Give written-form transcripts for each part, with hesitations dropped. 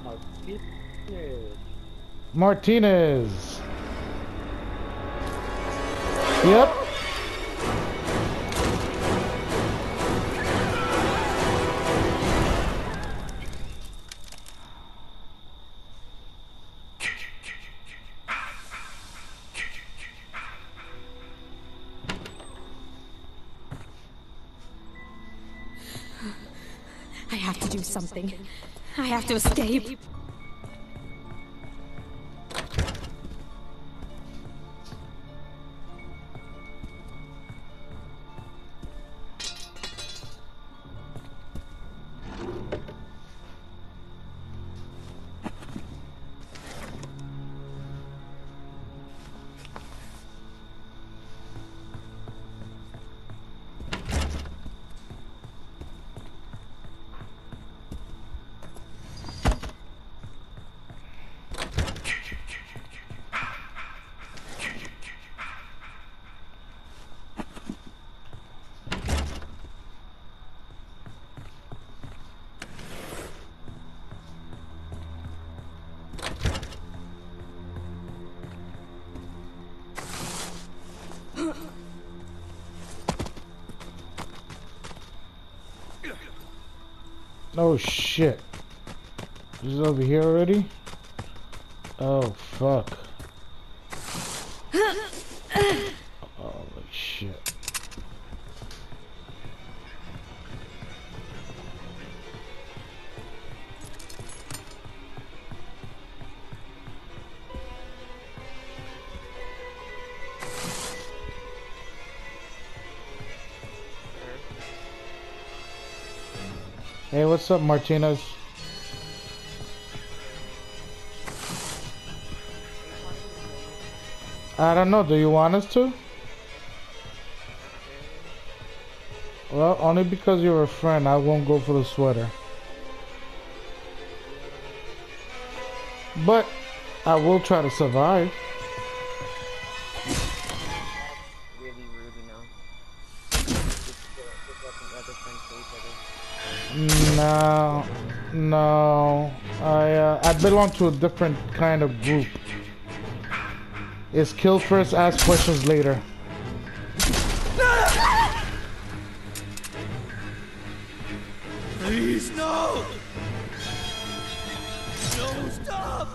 Martinez. Martinez. Yep. I have to do something. I have to escape. Oh shit. Is it over here already? Oh fuck. Holy shit. Hey, what's up, Martinez? I don't know, do you want us to? Well, only because you're a friend, I won't go for the sweater. But I will try to survive. Really rude, you know. Just letting other friends say each other. No. I belong to a different kind of group. It's kill first, ask questions later. Please, no! No, stop!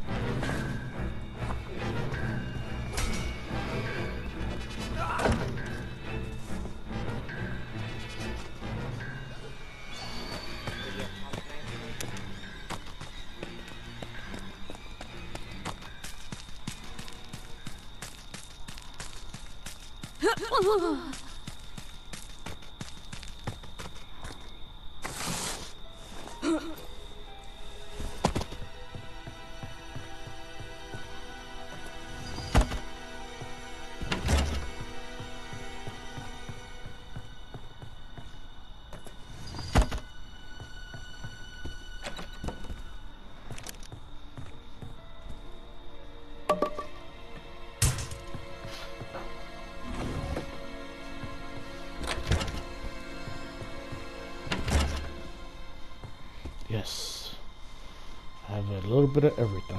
Yes. I have a little bit of everything.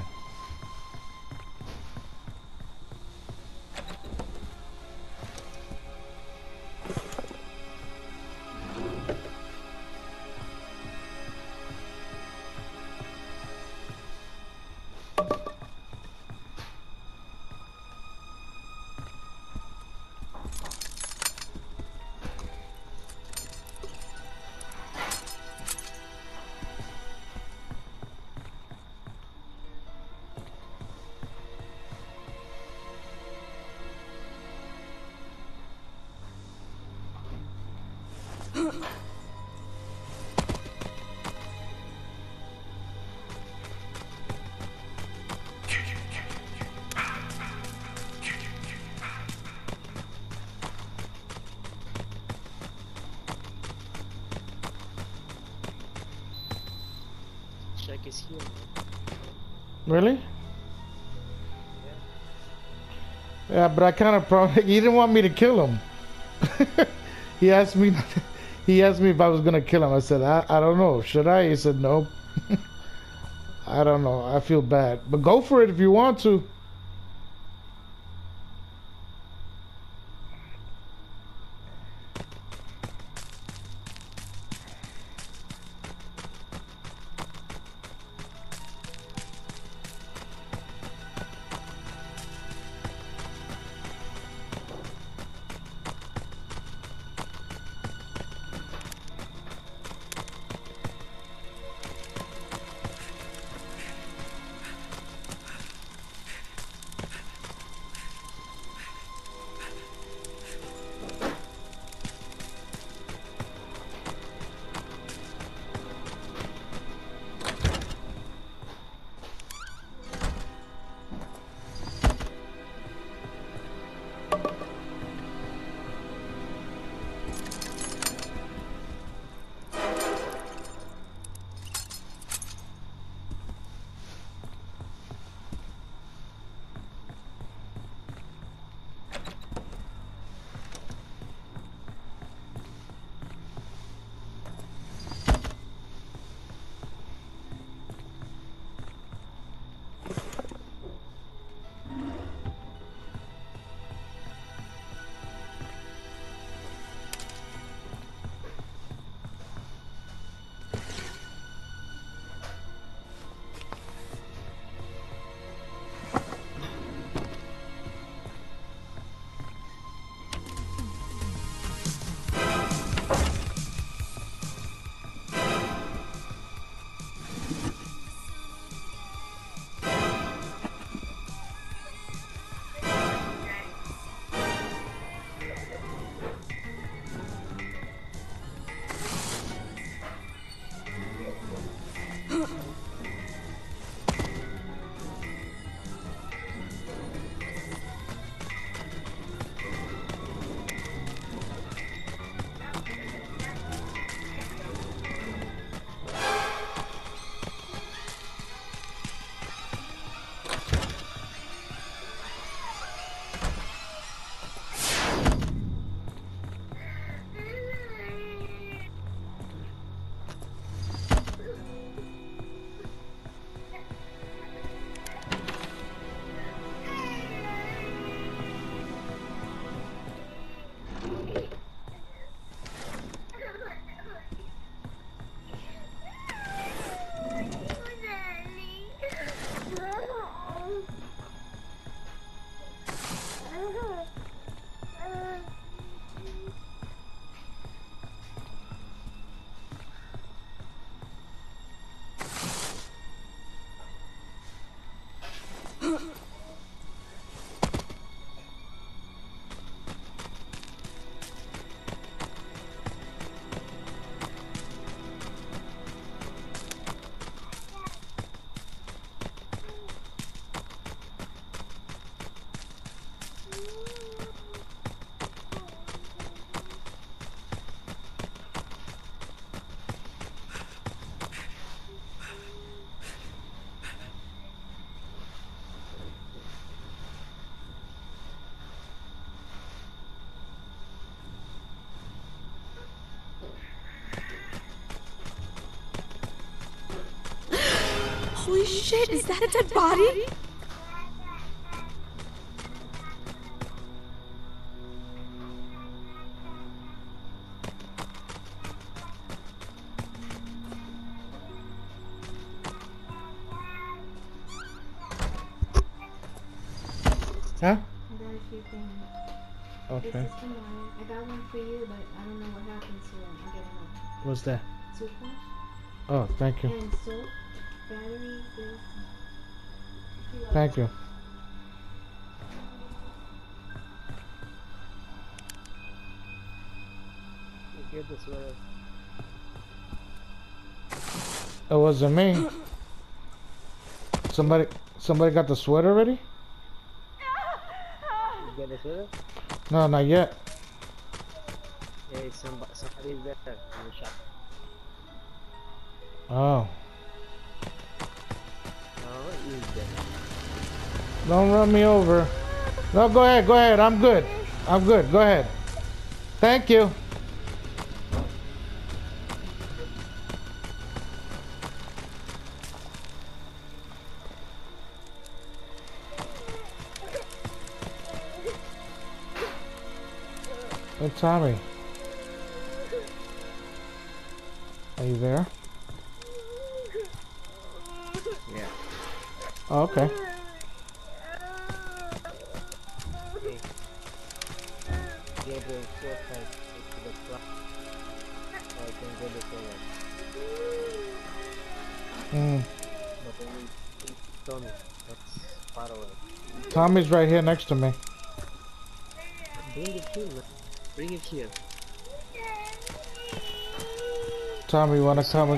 Check is here. Really? Yeah, but I kind of probably he didn't want me to kill him. He asked me. He asked me if I was gonna kill him. I said I don't know. Should I? He said no. I don't know. I feel bad. But go for it if you want to. Holy shit, is that a dead body? Huh? I got a few things. Okay. This is for mine. I got one for you, but I don't know what happened, so I'll get another. What's that? Toothbrush Oh, thank you. and soap, batteries, this. Thank you. You hear this word? It wasn't me. Somebody got the sweater already? You get this word? No, not yet. Hey, somebody's there in the shop. Oh. Oh, he's dead. Don't run me over. No, go ahead. I'm good. Go ahead. Thank you. Hey, Tommy. Are you there? Yeah. Oh, okay. Hey. Get the flashlight to the front so I can go the toilet. But I need Tommy. That's far away. Tommy's right here next to me. Bring it here, man. Bring it here. Tommy, you wanna come?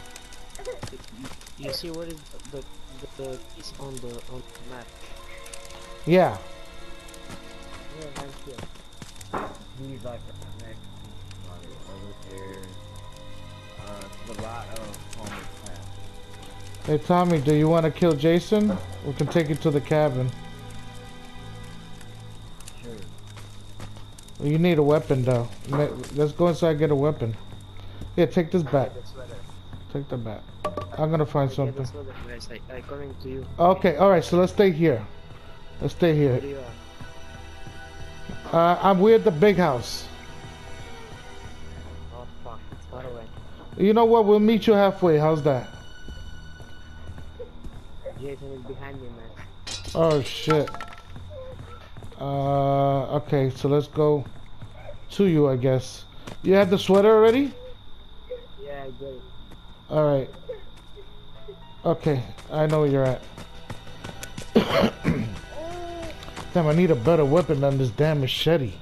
You see what is the piece on the map? Yeah. Yeah, I'm here. He's like next over there. To the right of Homer's path. Hey, Tommy, do you want to kill Jason? We can take you to the cabin. Sure. You need a weapon, though. Let's go inside and get a weapon. Here, take this back. That's what Take the back. I'm gonna find something. that's what guys. I coming to you. Okay, alright, so let's stay here. Let's stay Where here. you are? We're at the big house. Oh fuck, it's far away. You know what? We'll meet you halfway. How's that? Jason is behind me, man. Oh, shit. Okay, so let's go to you, I guess. You have the sweater already? Yeah, I get it. Alright. Okay, I know where you're at. Damn, I need a better weapon than this damn machete.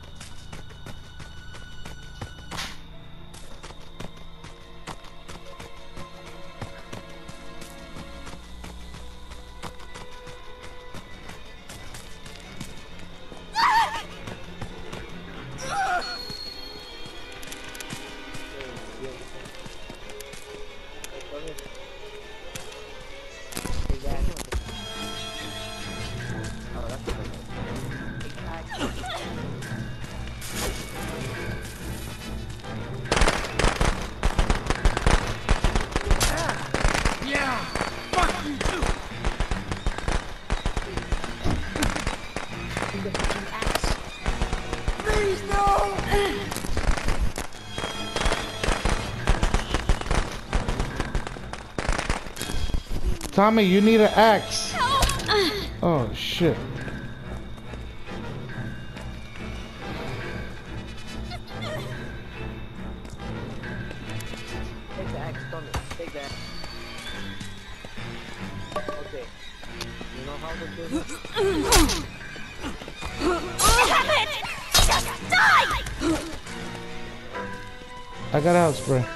Tommy, you need an axe. Oh, shit. Take the axe, Tommy. Take the axe. Okay. You know how to do this? Damn it! Just die! I got out spray.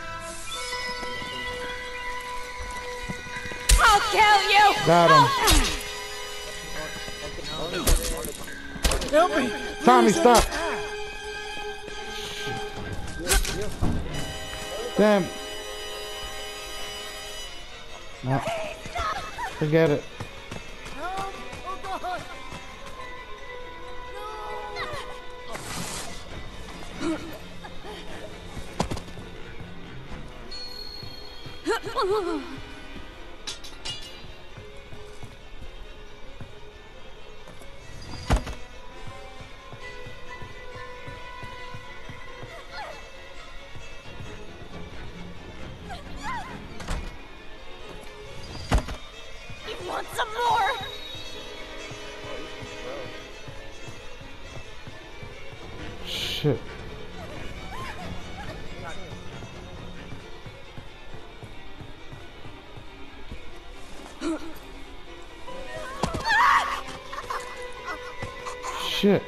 I'll kill you! Got him. Help me! Tommy, stop. Damn. No. Forget it. Help! Oh God! You want some more? Shit. Shit.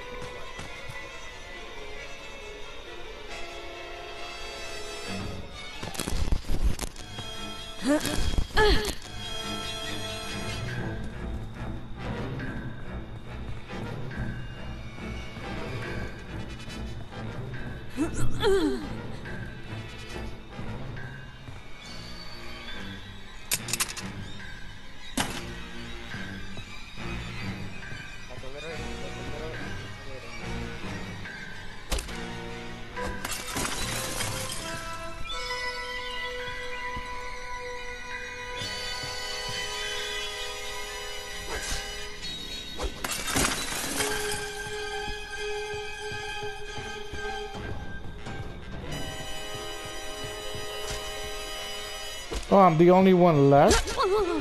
Oh, I'm the only one left?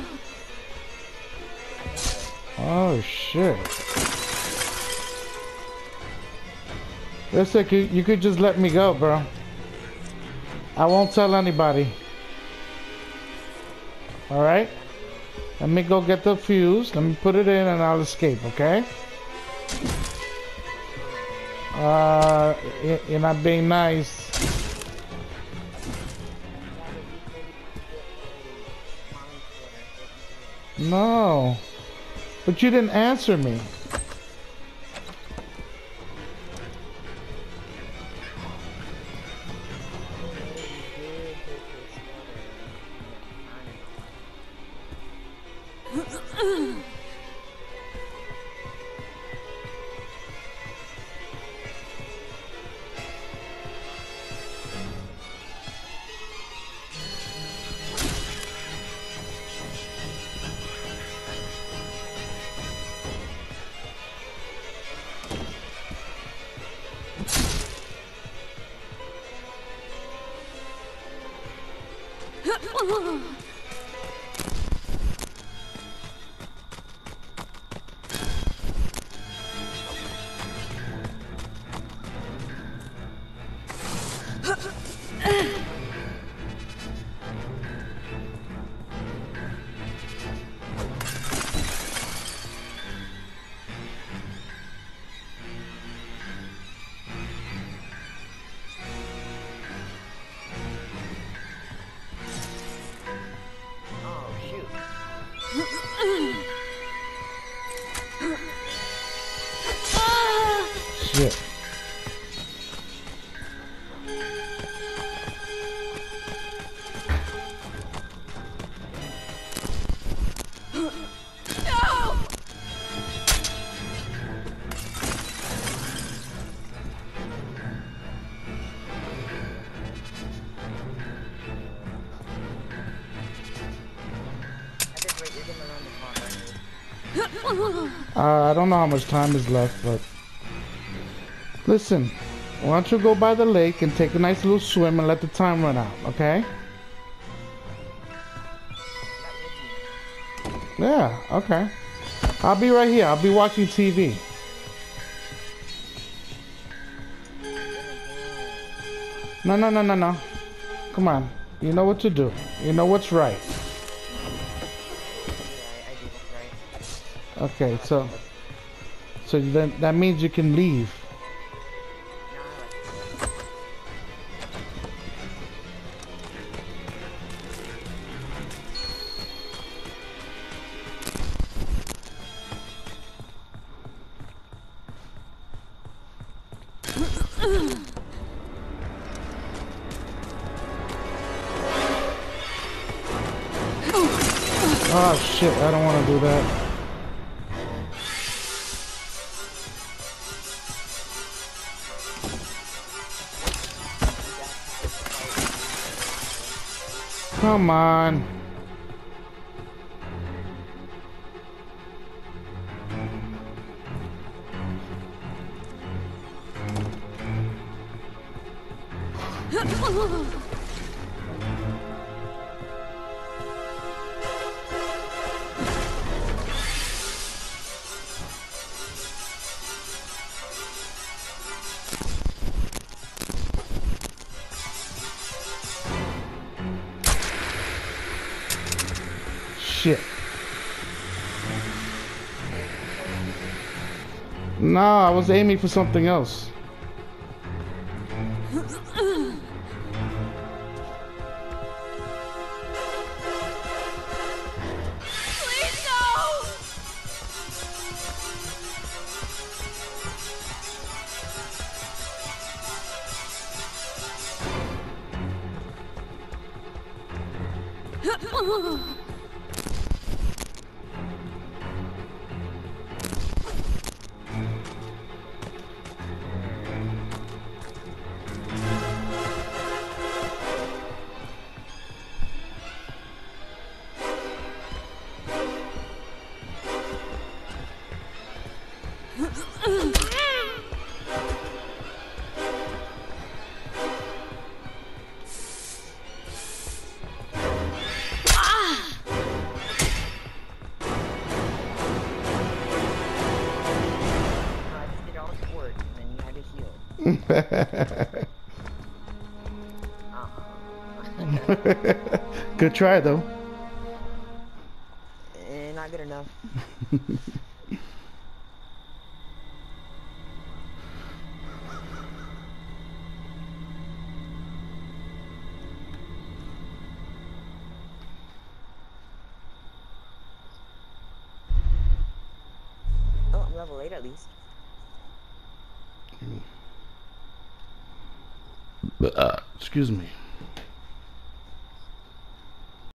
Oh, shit. Listen, you could just let me go, bro. I won't tell anybody. Alright? Let me go get the fuse. Let me put it in and I'll escape, okay? You're not being nice. No. But you didn't answer me. Shit. I don't know how much time is left, but listen, why don't you go by the lake and take a nice little swim and let the time run out, okay? Yeah, okay. I'll be right here. I'll be watching TV. No. Come on. You know what to do. You know what's right. Okay, so then that means you can leave. Oh shit, I don't want to do that. Come on. Shit. No, I was aiming for something else. Please no! Good try though. Not good enough. Oh, I'm level 8 at least. Excuse me.